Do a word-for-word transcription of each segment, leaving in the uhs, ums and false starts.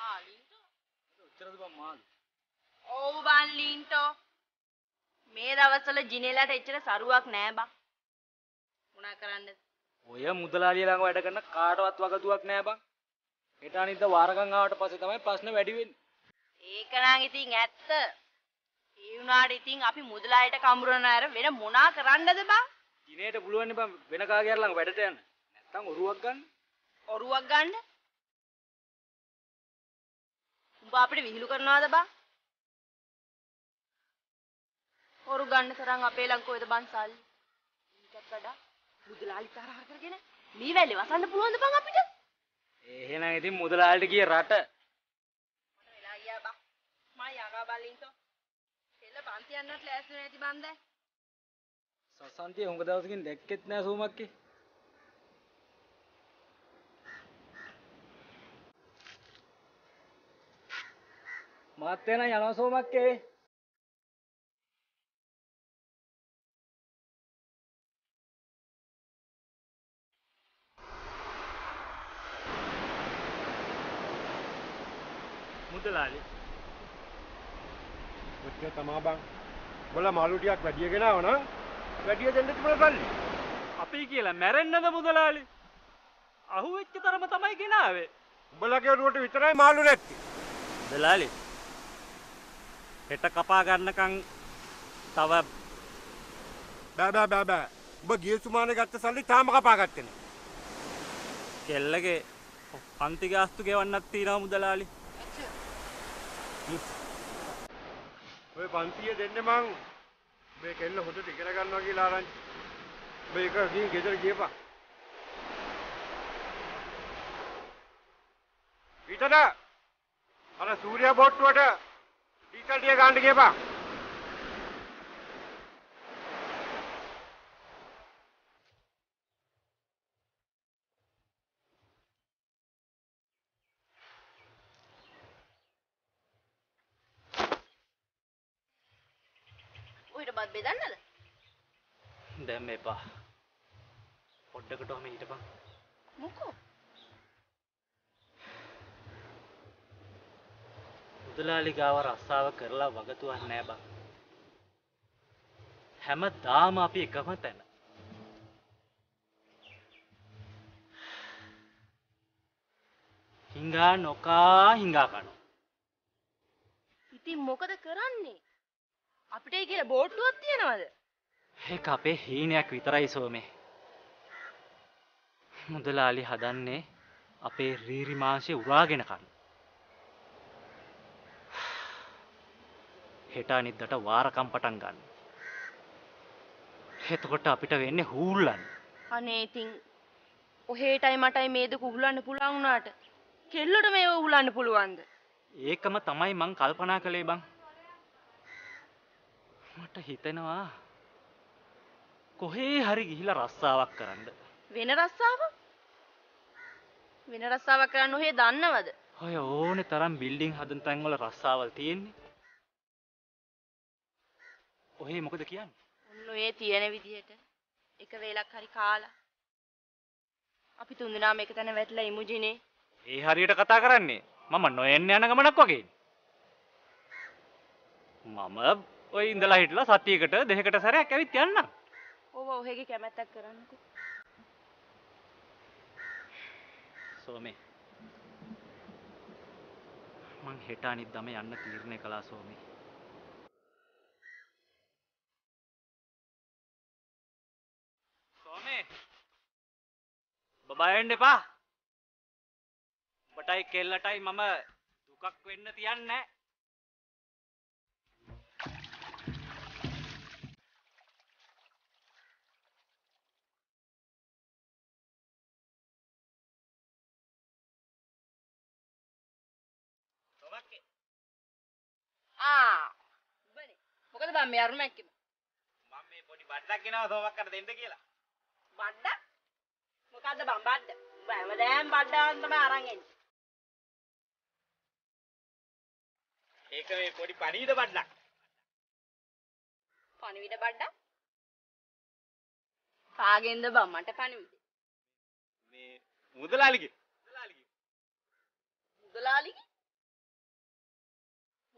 ආ ලින්ටෝ. ඔච්චරද බං මාළු? ඔව් බං ලින්ටෝ. මේ දවස්වල ජිනේලට එච්චර සරුවක් නෑ බං. මොනා කරන්නද? ඔය මුදලාලිය ළඟ වැඩ කරන කාටවත් වගතුවක් නෑ බං. හෙට අනිද්දා වාරකම් ආවට පස්සේ තමයි ප්‍රශ්න වැඩි වෙන්නේ. ඒක නම් ඉතින් ඇත්ත. ඒ වුණාට ඉතින් අපි මුදලාලිට කඹරන අර වෙන මොනා කරන්නද බං? දිනේට පුළුවන් නේ බං වෙන කාගේ ළඟ වැඩට යන්න. නැත්තම් ඔරුවක් ගන්න. ඔරුවක් ගන්න? උඹ අපිට විහිළු කරනවද බං? ඔරු ගන්න තරම් අපේ ළඟ කොයිද බං සල්ලි? ඊටත් වඩා මුදලාලි තරහ කරගෙන මේ වැල්ලේ වසන්න පුළුවන්ද බං අපිට? එහෙනම් ඉතින් මුදලාලිට ගිය රට මට වෙලා ගියා බං. මම යකා බල්ලින්තෝ. එල්ල පන්ති යන්නත් ලෑස්ති නැති බං දැන්. සසන්තිය හුඟ දවසකින් දැක්කෙත් නෑ සෝමක්කේ. මාත් එන යනවා සෝමක්කේ. මුදලාලි ඔච්චර තමා බං. බල මාළු ටිකක් වැඩිය ගෙනාව නම් වැඩිය දෙන්න තිබුණා සල්ලි. අපි කියලා මැරෙන්නද මුදලාලි? අහුවෙච්ච තරම තමයි ගෙනාවේ. උඹලගේ ඔරුවට විතරයි මාළු නැත්තේ. මුදලාලි හෙට කපා ගන්නකම් තව බෑ බෑ බෑ බෑ. උඹ ගිය සුමානේ ගත්ත සල්ලි තාම කපා ගත්තේ නෑ. කෙල්ලගේ පන්ති ගාස්තු ගෙවන්නත් තියෙනවා මුදලාලි. ඔය පන්තිය දෙන්නේ මං මේ කෙල්ල හොදට ඉගෙන ගන්නවා කියලා ආරංචි. මේක ගිහින් ගෙදර ගියපන්. ඊටද අර සූර්යා බෝට්ටුවට ඩීසල් ටික ගන්න ගියපන්. ඔයිට බත් බෙදන්නද? දැන් මේපා පොඩ්ඩකට ඔහම හිටපන්. මොකෝ? මුදලාලි ගාව රස්සාව කරලා වගතුවක් නෑ බං. හැමදාම අපි එකම තැන. හිඟා නොකා හිඟා කනවා. ඉතින් මොකද කරන්නේ? අපිට ඒ කියලා බෝට්ටුවක් තියනවද? ඒක අපේ හීනයක් විතරයි සෝමේ. මුදලාලි හදන්නේ අපේ රීරි මාංශය උරාගෙන කන්න. හෙට අනිද්දාට වාරකම් පටන් ගන්න. එතකොට අපිට වෙන්නේ හූල්ලන්න. අනේ ඉතින් ඔහෙටයි මටයි මේ දෙක උහුලන්න පුළුවන් වුණාට කෙල්ලොට මේව උහුලන්න පුළුවන්ද? ඒකම තමයි මං කල්පනා කළේ බං. මට හිතෙනවා කොහේ හරි ගිහිලා රස්සාවක් කරන්න. වෙන රස්සාවක්? වෙන රස්සාවක් කරන්න ඔහෙ දන්නවද? ඔය ඕනේ තරම් බිල්ඩින් හදන තැන් වල රස්සාවල් තියෙන්නේ. ඔහේ මොකද කියන්නේ? ඔන්න ඔය තියෙන විදිහට එක වේලක් හරි කාලා අපි තුන්දෙනාම එක තැන වැටලා ඉමුජිනේ. ඒ හරියට කතා කරන්නේ මම නොයන්න යන ගමනක් වගේ. මම ඔය ඉඳලා හිටලා සතියකට දෙකකට සැරයක් ඇවිත් යන්නම්. ඔව් ඔහෙගේ කැමැත්තක් කරන්නකෝ. සෝමේ මං හෙට අනිද්දාම යන්න තීරණය කළා සෝමේ. සෝමේ බබා එන්න එපා. ඔබටයි කෙල්ලටයි මම දුකක් වෙන්න තියන්නේ නැහැ. සෝමක්කේ ආ බනේ මොකද බම් මේ අරුණ මැක්කේ? මම මේ පොඩි බඩක් ගෙනාවා සෝමක්කට දෙන්න කියලා. බඩ? මොකද්ද බම් බඩ? උඹ හැමදාම බඩාන් තමයි අරන් එන්නේ. ඒක මේ පොඩි පණීඩ බඩක්. පණිවිඩ බඩ? කාගෙන්ද බම් මට පණිවිඩ? මේ මුදලාලිගේ. මුදලාලිගේ. මුදලාලිගේ?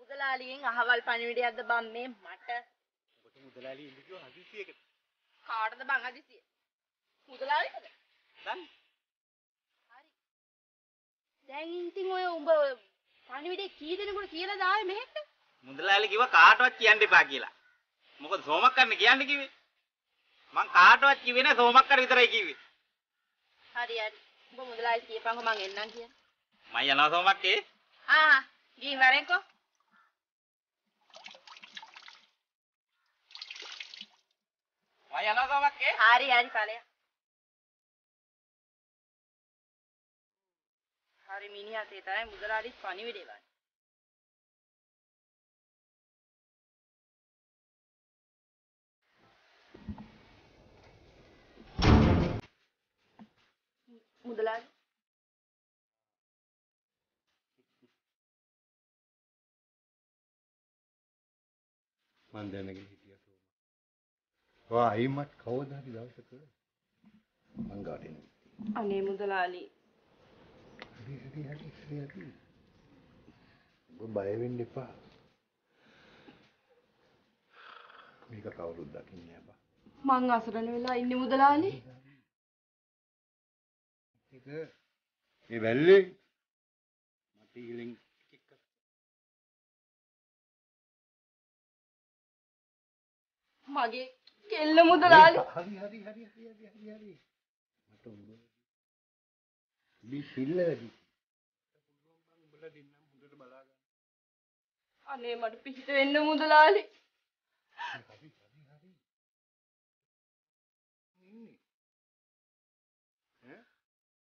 මුදලාලිගෙන් අහවල් පණිවිඩයක්ද බම් මේ මට? ඔබට මුදලාලි ඉන්න කිව්ව හදිසියකට. කාටද බං හදිසිය? මුදලාලිද? දැන් හරි. දැන් ඉතින් ඔය උඹ පණිවිඩේ කී දෙනෙකුට කියලා දාවේ මෙහෙට? මුදලාලි කිව්ව කාටවත් කියන්න එපා කියලා. මොකද සෝමක්කර්ණ කියන්න කිව්වේ. මං කාටවත් කිව්වේ නෑ සෝමක්කර් විතරයි කිව්වේ. හරි හරි. උඹ මුදලාලි කියපන්කො මං එන්නම් කියලා. මං යනවා සෝමක්කේ. ආ ගිහින් වරෙන්කෝ. මං යනවා සෝමක්කේ. හරි හරි ඵලයක්. හරි මිනිහා තේ තමයි මුදලාලිස් පණිවිඩේ වань. මුදලාලි මං දැනගෙන හිටියා සෝම. ඔයා අයිමත් කවදා හරි දවසක මං ගාට එනවා. අනේ මුදලාලි හරි හරි හරි හරි හරි. ඔබ බය වෙන්න එපා. මේක කවුරුත් දකින්නේ නැහැ බා. මං අසරණ වෙලා ඉන්නේ මුදලාලි. ඒක මේ වැල්ලේ මට ඉලෙන් එකක් මගේ කෙල්ල මුදලාලි. හරි හරි හරි හරි හරි හරි හරි. මට උඹ මේ සිල්ල වැඩි. පුළුවන් බං උඹලා දෙන්නම් හොඳට බලා ගන්න. අනේ මට පිහිට වෙන්න මුදලාලි. හරි හරි හරි. ඉන්නේ. ඈ?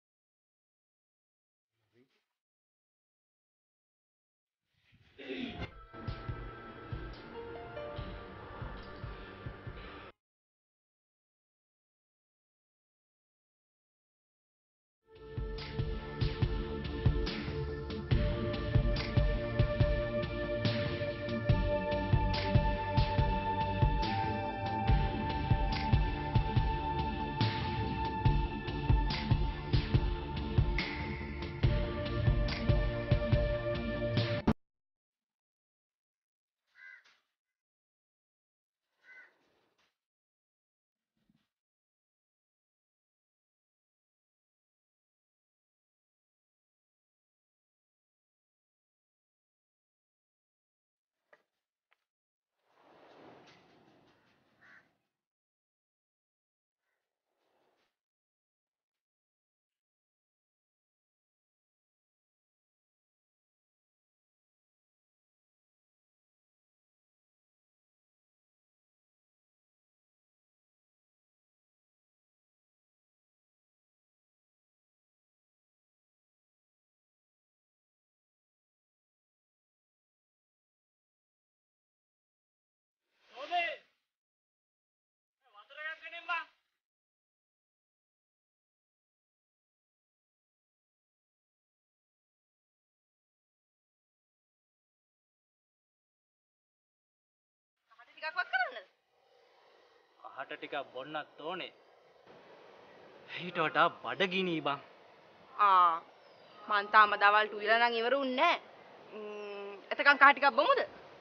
ඕනේ. වතුර එකක් ගෙනින් බං. කහට ටිකක් වක් කරන්නද? කහට ටිකක් බොන්නත් ඕනේ. ඊට වඩා බඩගිනි බං. ආ මං තාම දවල්ට උයලා නම් ඉවරුන්නේ නැහැ. ම්ම් එතකන් කහ ටිකක් බොමුද?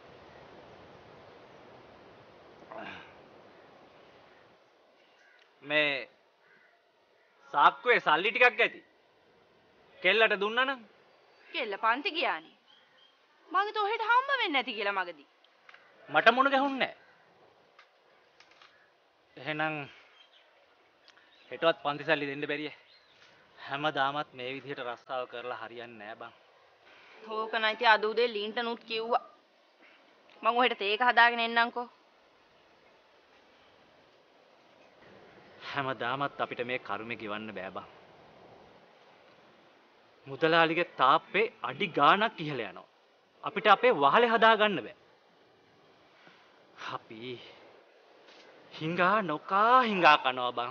මේ සාක්කුවේ සල්ලි ටිකක් ඇති. කෙල්ලට දුන්නා නම් කෙල්ල පන්ති ගියානේ. මං හිතුවා ඔහෙට හම්බ වෙන්නේ නැති කියලා මගදී. මට මුණ ගැහුන්නේ නැහැ. එහෙනම් හෙටවත් පන්ති සල්ලි දෙන්න බැරිය. හැමදාමත් මේ විදිහට රස්සාව කරලා හරියන්නේ නැහැ බං. ඕක නැති අද උදේ ලීන්ට නුත් කිව්වා. මං ඔහෙට තේක හදාගෙන එන්නම්කෝ. හැමදාමත් අපිට මේ කර්මෙ ගෙවන්න බෑ බං. මුදලාලිගේ තාප්පේ අඩි ගාණක් ඉහළ යනවා. අපිට අපේ වහලේ හදාගන්න බෑ. අපි හිඟා නොකා හිඟා කනවා බං.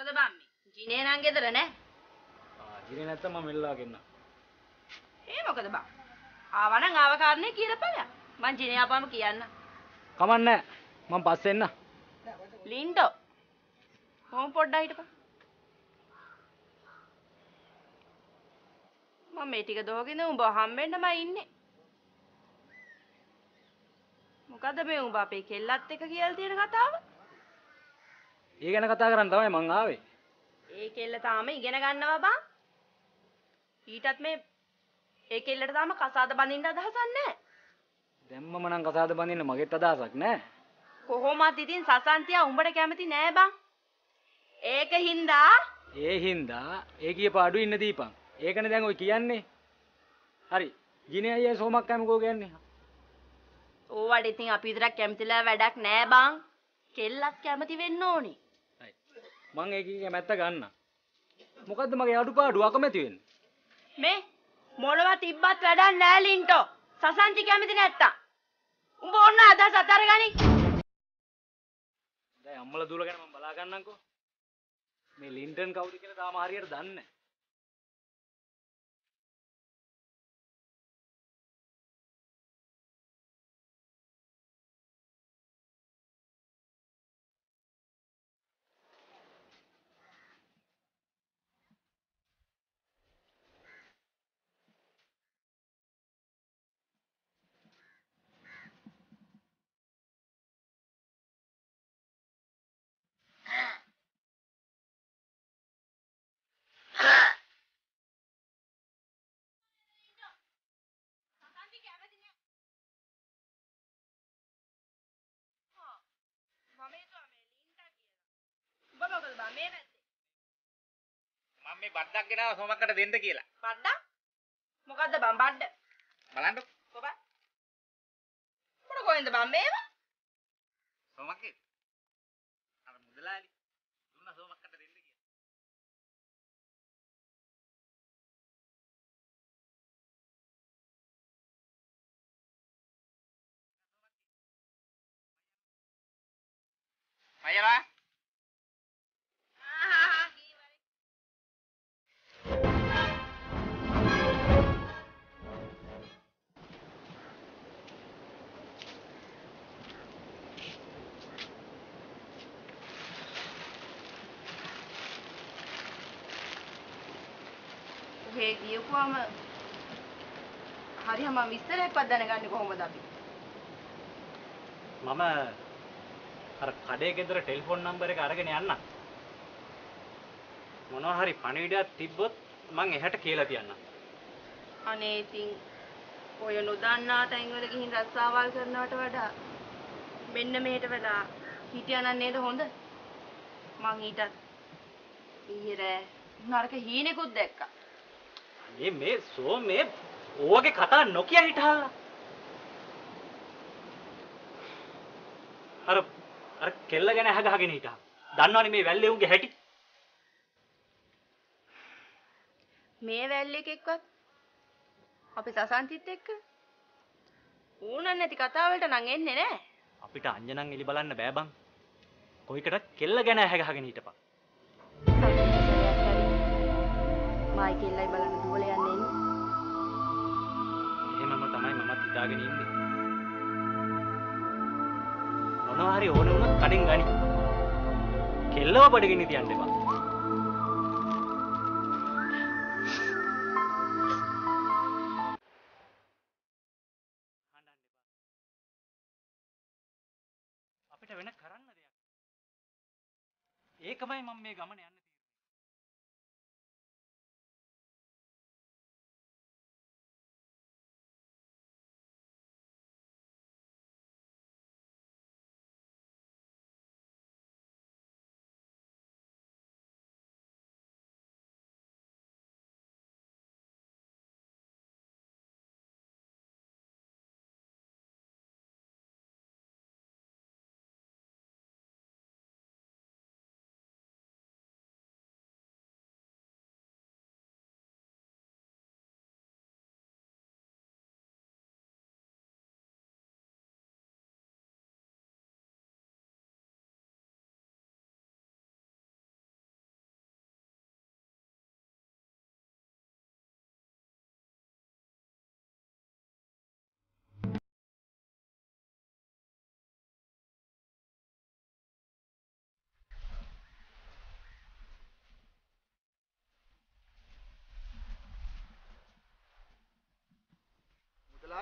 මොකද බම් මේ? ජිනේ නම් ගෙදර නෑ. ආ ජිනේ නැත්තම් මම මෙල්ලා ගෙන්න. ඒ මොකද බම්? ආවනම් ආව කාරණේ කියලා බලන්න. මං ජිනේ ආපම කියන්න. කමන්නේ මම පස්සේ එන්න. ලින්ඩෝ. කොහොම පොඩ්ඩක් හිටපන්. මම මේ ටික දෝගෙන උඹ හම්බෙන්නම ඉන්නේ. මොකද මේ උඹ අපේ කෙල්ලත් එක්ක කියලා තියෙන කතාව? ඒ ගැන කතා කරන්න තමයි මං ආවේ. ඒ කෙල්ල තාම ඉගෙන ගන්නවා බං. ඊටත් මේ ඒ කෙල්ලට තාම කසාද බඳින්න අදහසක් නැහැ. දැම්මම නම් කසාද බඳින්න මගෙත් අදහසක් නෑ. කොහොමත් ඉතින් සසන්තියා උඹට කැමති නෑ බං. ඒක හින්දා ඒ හින්දා ඒ කියප අඩු ඉන්න දීපන්. ඒකනේ දැන් ඔය කියන්නේ. හරි. ජිනේ අයියා සෝමක් කැමකෝ කියන්නේ. ඕවට ඉතින් අපි විතරක් කැමතිලා වැඩක් නෑ බං. කෙල්ලත් කැමති වෙන්න ඕනේ. හරි. මං ඒකේ කැමැත්ත ගන්න. මොකද්ද මගේ අඩුපාඩු අකමැති වෙන්නේ? මේ මොනවා තිබ්බත් වැඩක් නෑ ලින්ටෝ. සසන්ති කැමති නැත්තම්. උඹ ඕන්න අදහස් අතරගනි. දැන් අම්මලා දුවලා ගැන මම බලා ගන්නම්කෝ. මේ ලින්ටන් කවුද කියලා තාම හරියට දන්නේ නැහැ. මම මේ බඩක් ගෙනාවා සෝමක්කට දෙන්න කියලා. බඩ? මොකද්ද බං බඩ? බලන්න කොබා. මොන කොහෙන්ද බං මේව? සෝමක්ගේ. අර මුදලාලි දුන්න සෝමක්කට දෙන්න කියලා. අයියලා ඔහේ ගියපුවම හරි මම විස්තරයක්වත් දැනගන්නේ කොහොමද අපි? මම අර කඩේ ගෙදර ටෙලිෆෝන් නම්බර් එක අරගෙන යන්න. මොනවා හරි පණිවිඩයක් තිබ්බොත් මං එහට කියලා තියන්නම්. අනේ ඉතින් ඔය නොදන්නා තැන්වල ගිහින් රස්සාවල් කරනවට වඩා මෙන්න මෙහෙට වෙලා හිටියානම් නේද හොඳ? මං ඊටත් ඊයේ රෑ නරක හීනෙකුත් දැක්කා. මේ මේ සෝ මේ ඕවගේ කතා නොකිය හිටා. අර අර කෙල්ල ගැන අහගහගෙන හිටා. දන්නවනේ මේ වැල්ලේ උන්ගේ හැටි. මේ වැල්ල එකෙක්වත් අපි සසන්තිත් එක්ක ඌනන් නැති කතා වලට නම් එන්නේ නැහැ. අපිට අංජනන් එලි බලන්න බෑ බං. කොයිකට කෙල්ල ගැන අහගහගෙන හිටපන්. මායි කෙල්ලයි බලන්න දුවල යන්නේ එන්නේ. එහෙමම තමයි මමත් හිතාගෙන ඉන්නේ. මොනවා හරි ඕන වුණොත් කඩෙන් ගනි. කෙල්ලව බඩගිනි තියන්න එපා. අපිට වෙන කරන්න දෙයක්. ඒකමයි මම මේ ගමන යන්නේ.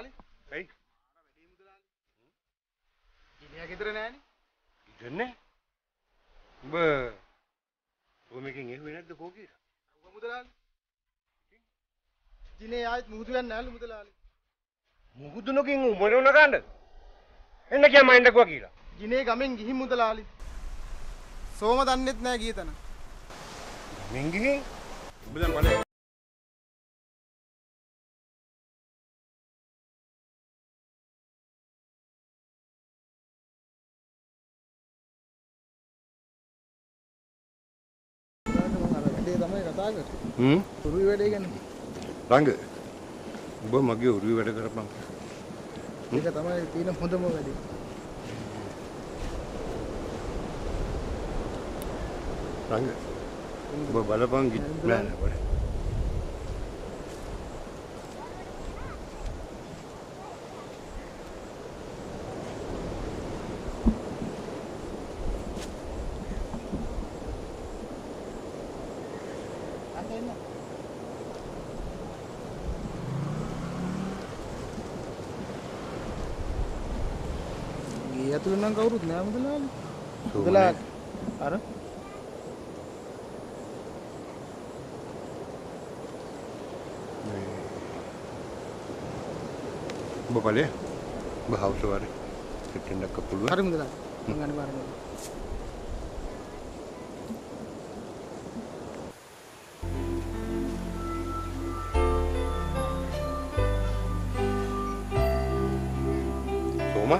මුදලාලි. එයි. වැඩි මුදලාලි. ගිනියා ගෙදර නෑනේ. ඉතින් උඹ කොමකින් එහුවේ නැද්ද කෝකීට? අහුවා මුදලාලි. දිනේ ආයෙත් මුහුදු යන්නේ නැල්ලු මුදලාලි. මුහුදු නොකින් උඹ නෝන ගන්නද? එන්න කිය මයින්ඩ් එකවා කියලා. දිනේ ගමෙන් ගිහින් මුදලාලි. සෝම දන්නෙත් නෑ ගිය තැන. ගමෙන් ගිහින්? උඹ දැන් බලන්න. හ්ම් උරුවි වැඩේ ගැන රංග ඔබ මගේ උරුවි වැඩ කරපන් ඒක තමයි තියෙන හොඳම වැඩේ රංග ඔබ බලපන් ගිත් නෑ නෑ බල ඇතුළේ නම් කවුරුත් නෑ මුදලාලි. මුදලාලි. අර ඔබ බලේ. ඔබ හවුස් වල සෙට්ටෙන් දක්ක පුළුවන්. හරි මුදලාලි. මම අනිවාර්යෙන්ම සෝමා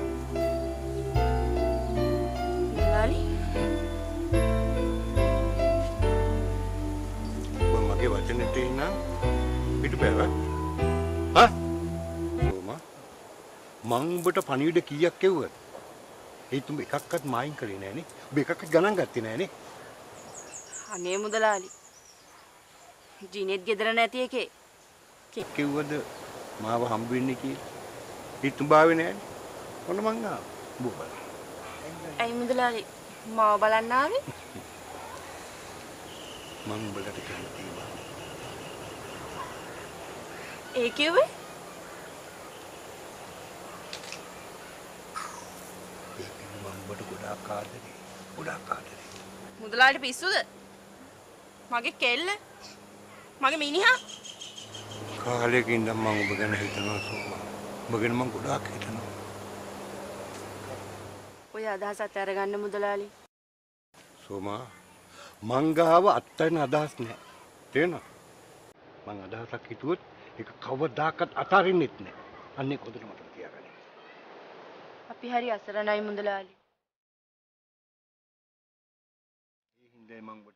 මං උඹට පණිවිඩ කීයක් කෙව්වද? ඒත් උඹ එකක්වත් මායින් කරේ නෑනේ. උඹ එකක්වත් ගණන් ගත්තේ නෑනේ. අනේ මුදලාලි. ජීනෙත් ගෙදර නැති එකේ. කෙව්වද මාව හම්බ වෙන්නේ කියලා? ඒත් උඹ ආවේ නෑනේ. මොන මං ආවා? උඹ බලන්න. ඇයි මුදලාලි මාව බලන්න ආවේ? මං උඹලට කැමතියි. ඒ කිව්වේ? උඹට ගොඩාක් ආදරේ. ගොඩාක් ආදරේ. මුදලාලි පිස්සුද? මගේ කෙල්ල? මගේ මිනිහා? කාලෙකින් ඉඳන් මම ඔබ ගැන හිතනවා සෝමා. ඔබ ගැන මම ගොඩාක් හිතනවා. ඔය අදහසත් අරගන්න මුදලාලි. සෝමා මං ගාව අත්තරන අදහස් නෑ. තේරෙනවද? මං අදහසක් හිතුවොත් ඒක කවදාකවත් අතාරින්නෙත් නෑ. අන්නේ කොතන මතක තියාගන්න. අපි හරි අසරණයි මුදලාලි. ඒ හින්දායි මං ඔබට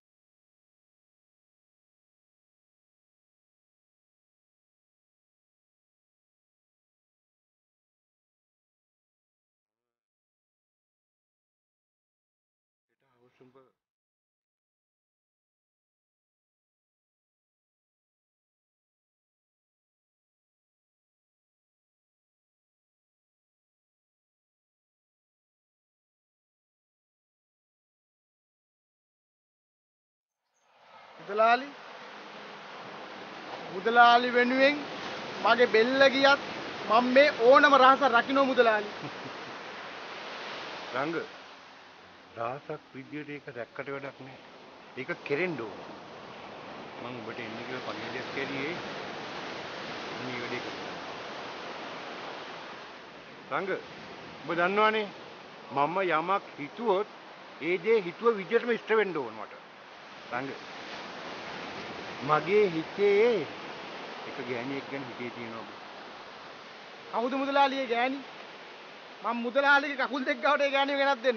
කිව්වේ. මුදලාලි මුදලාලි වෙනුවෙන් මගේ බෙල්ල ගියත් මම මේ ඕනම රහසක් රකින්න මුදලාලි. රංග රහසක් විදියට ඒක දැක්කට වැඩක් නෑ. ඒක කෙරෙන්න ඕන. මම ඔබට එන්නේ කියලා පණිවිඩයක් කැරියේ. මේ වැඩේ කරලා. රංග ඔබ දන්නවනේ මම යමක් හිතුවොත් ඒ දේ හිතුව විදියටම ඉෂ්ට වෙන්න ඕන මට. රංග මගේ හිතේ එක ගෑණියෙක් ගැන හිතේ තියෙනවා. කවුද මුදලාලියේ ගෑණි? මම මුදලාලිගේ කකුල් දෙක ගාවට ඒ ගෑණිව ගෙනත් දෙන්න.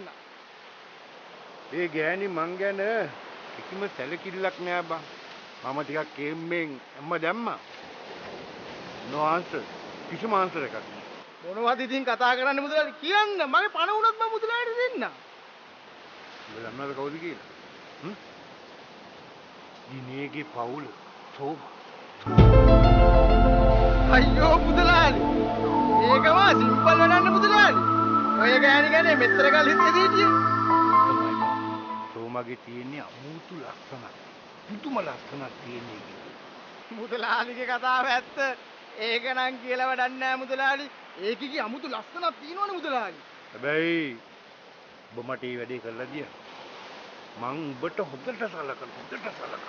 ඒ ගෑණි මං ගැන කිසිම සැලකිල්ලක් නෑ බං. මම ටිකක් කේම්මෙන් එම්ම දැම්මා. no answer. කිසිම answer එකක් නෑ. මොනවද ඉතින් කතා කරන්නේ මුදලාලි කියන්න. මගේ පණ වුණත් මම මුදලාලිට දෙන්න. ඔබ දන්නවද කවුද කියලා? හ්ම්? දිනේගේ පවුල සෝම. අයියෝ මුදලාලි. ඒකම සිම්පල් වෙනන්න මුදලාලි. ඔය ගෑණි ගැන මෙතර කල් හිතේ දීතිය. සෝමගේ තියෙන්නේ අමුතු ලක්ෂණක්. පුදුම ලක්ෂණක් තියෙන්නේ. මුදලාලිගේ කතාව ඇත්ත. ඒක නම් කියලා වැඩක් නෑ මුදලාලි. ඒකේ අමුතු ලස්සනක් තියෙනවනේ මුදලාලි. හැබැයි ඔබ මට මේ වැඩේ කරලා දියා. මං ඔබට හොඳට සලකන හොඳට සලකන.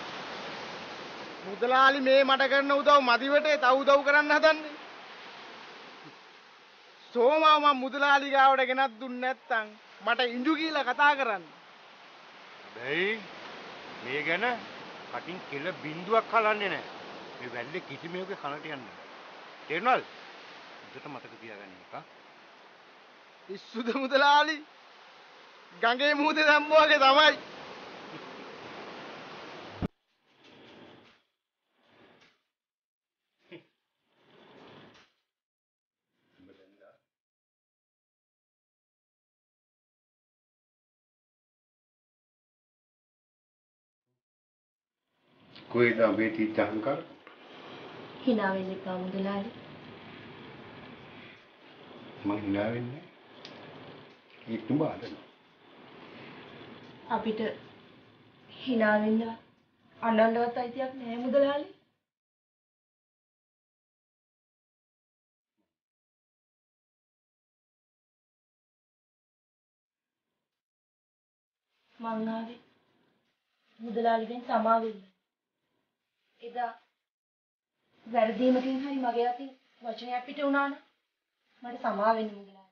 මුදලාලි මේ මට කරන උදව් මදිවටේ තව උදව් කරන්න හදන්නේ. සෝමා මම මුදලාලි ගාවට ගෙනත් දුන්නේ නැත්තම් මට ඉඳු කියලා කතා කරන්න. හැබැයි මේ ගැන කටින් කෙල බින්දුවක් හලන්නේ නැහැ. මේ වැල්ලේ කිසිම එකක කනට යන්නේ නැහැ. තේරුණාද? හොඳට මතක තියාගන්න එක. ඉස්සුද මුදලාලි ගඟේ මුහුදේ දැම්මෝ වගේ තමයි. කොහෙද අපේ තීත්‍යංකර? hina වෙන්න එපා මුදලාලි. මං hina වෙන්නේ. ඒ තුඹ අදන. අපිට hina වෙන්න අඬන්නවත් අයිතියක් නැහැ මුදලාලි. මං ආවේ මුදලාලිගෙන් සමා වෙන්න. එදා වැරදීමකින් හරි මගේ අතින් වචනයක් පිට වුණා නම් මට සමා වෙන්න මුදලාලි.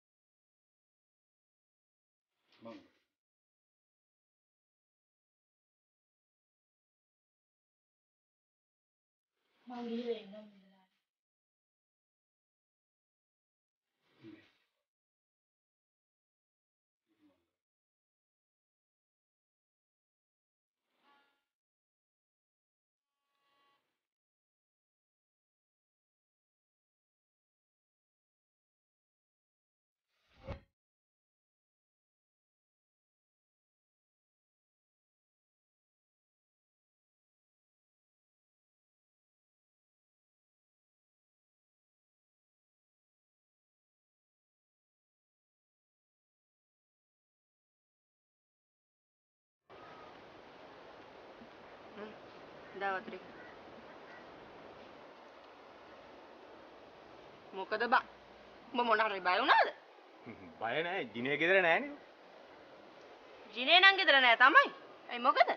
මං මං ගිහින් එන්නම් මුදලාලි. දාවත්‍රි මොකද බා උඹ මොන හරි බය වුණාද? බය නැහැ. දිනේ ගෙදර නැහනේ. ජිනේ නම් ගෙදර නෑ තමයි. ඇයි මොකද?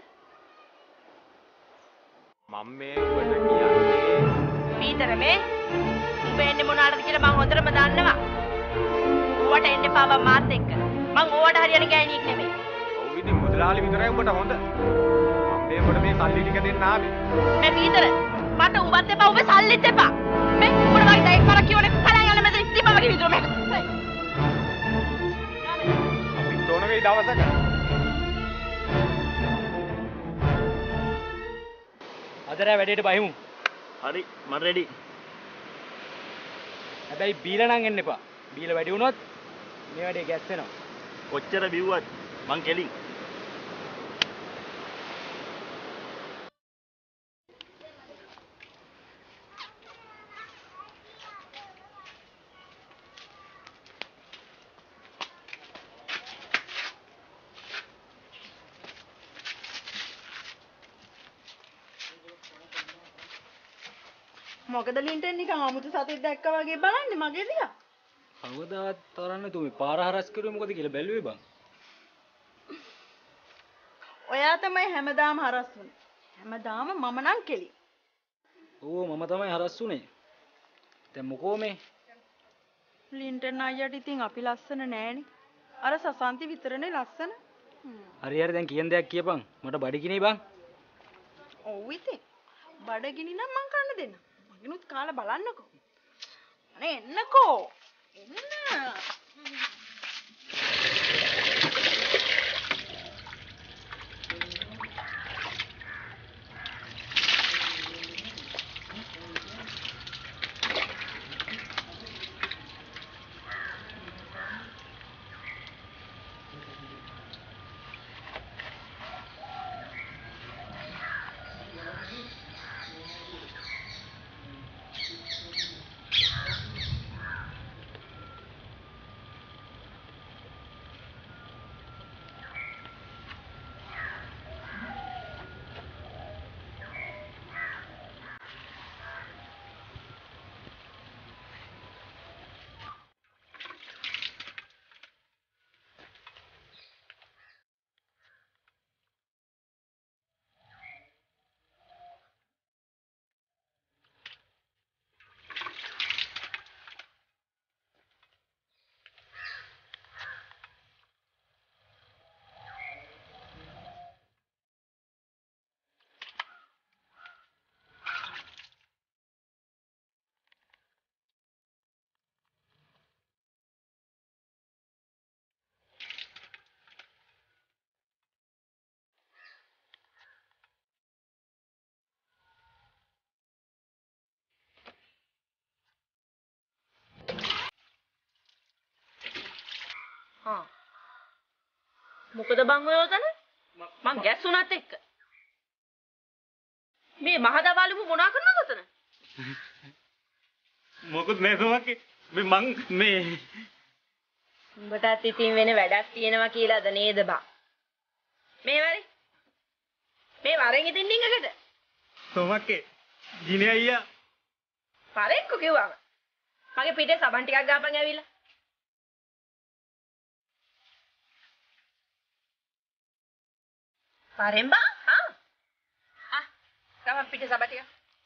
මම මේ ඔබට කියන්නේ පීතර මේ උඹ එන්නේ මොනාටද කියලා මම හොඳටම දන්නවා. ඌවට එන්න එපා බා මාත් එක්ක. මං ඌවට හරියන ගෑණියෙක් නෙමෙයි. ඔව් ඉතින් මුදලාලි විතරයි උඹට හොඳ. මම මේ ඔබට මේ සල්ලි ටික දෙන්න ආවේ. මේ පීතර මට උඹත් එපා උඹේ සල්ලිත් එපා. මේ උඹට වගේ දැන් මර කියෝනේ කලයන් යන මෙතන ඉතිපා වගේ විදිහට මේක. අපිට තෝන වෙයි දවසක. අදරා වැඩේට බහිමු. හරි මම රෙඩි. හැබැයි බීලා නම් එන්න එපා. බීලා වැඩි වුණොත් මේ වැඩේ ගැස් වෙනවා. කොච්චර බිව්වත් මං කෙලින්. මොකද ලින්ටන් නිකන් අමුතු සතෙක් දැක්කා වගේ බලන්නේ මගේ දිහා. කවදාවත් තරන්න තුමේ පාර හරස් කරුවේ මොකද කියලා බැලුවේ බං. ඔයා තමයි හැමදාම හරස් වුනේ. හැමදාම මම නම් කෙලි. ඕ මම තමයි හරස් උනේ. දැන් මොකෝ මේ? ලින්ටන් අයියට ඉතින් අපි ලස්සන නෑනේ. අර සසන්ති විතරනේ ලස්සන. හරි හරි දැන් කියන දෙයක් කියපන්. මට බඩගිනේ බං. ඔව් ඉතින්. බඩගිනි නම් මං කන්න දෙන්න. මගිනුත් කාලා බලන්නකෝ. අනේ එන්නකෝ. එන්න. මොකද බං ඔය උතන? මං ගැස්සුණත් එක්ක. මේ මහදවාලුම මොනා කරනවද උතන? මොකුත් නෑ සෝමක්කේ. මේ මං මේ උඹටත් ඉතින් වෙන වැඩක් තියෙනවා කියලාද නේද බං? මේ වරේ. මේ වරෙන් ඉතින් ඩිංගකට. සෝමක්කේ ගිනේ අයියා පරෙක්ක කිව්වම. මගේ පිටේ සබන් ටිකක් ගාපන් ඇවිල්ලා. පරෙන් බං? ආ. ආ. ගාපන් පිටේ සබන් ටික.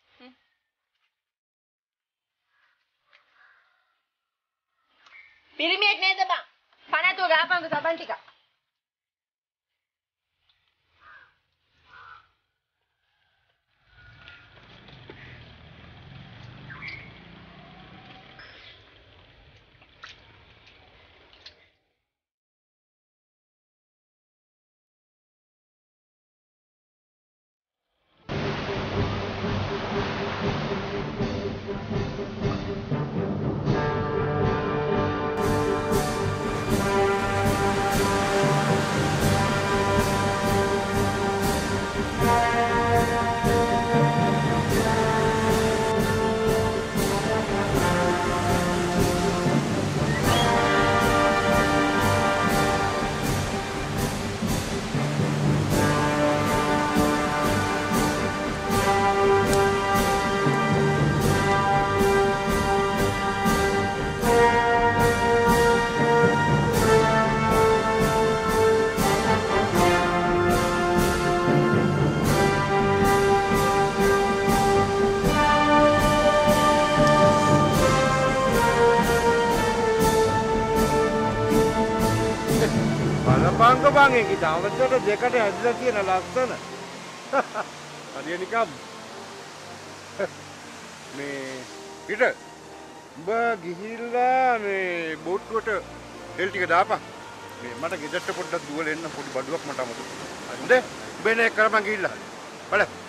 පිරිමියෙක් නේද බං? පණතුව ගාපන්ක සබන් ටික. බලපංක බං ඒක දවසට දෙකට ඇදලා තියෙන ලස්සන. හරිය නිකම් මේ පිට උඹ ගිහිල්ලා මේ බෝට්ටුවට තෙල් ටික දාපන්. මේ මට ගෙදරට පොඩ්ඩක් දුවලා එන්න පොඩි බඩුවක් මට අමතක. හරිද? උඹ එන එක කරපන් ගිහිල්ලා. බලන්න.